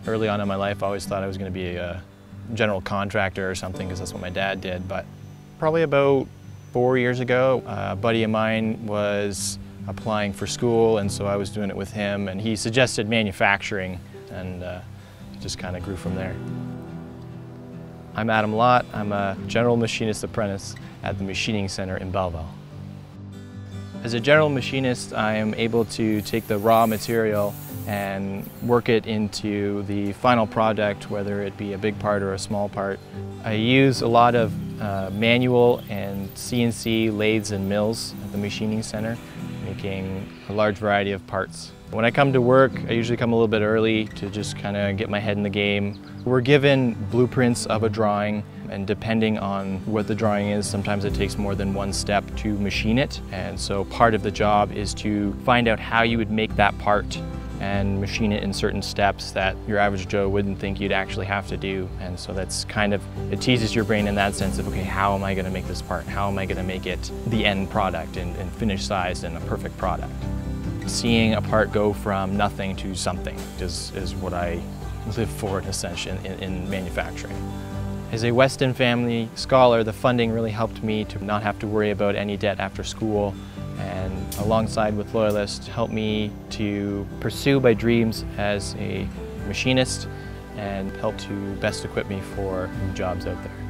Early on in my life, I always thought I was going to be a general contractor or something because that's what my dad did. But probably about 4 years ago, a buddy of mine was applying for school, and so I was doing it with him, and he suggested manufacturing, and it just kind of grew from there. I'm Lott. I'm a general machinist apprentice at the machining center in Belleville. As a general machinist, I am able to take the raw material and work it into the final product, whether it be a big part or a small part. I use a lot of manual and CNC lathes and mills at the machining center, making a large variety of parts. When I come to work, I usually come a little bit early to just kind of get my head in the game. We're given blueprints of a drawing, and depending on what the drawing is, sometimes it takes more than one step to machine it. And so part of the job is to find out how you would make that part and machine it in certain steps that your average Joe wouldn't think you'd actually have to do. And so that's kind of, it teases your brain in that sense of, okay, how am I going to make this part? How am I going to make it the end product and finished sized and a perfect product? Seeing a part go from nothing to something is what I live for in a sense in manufacturing. As a Weston Family Scholar, the funding really helped me to not have to worry about any debt after school, and alongside with Loyalist helped me to pursue my dreams as a machinist and helped to best equip me for jobs out there.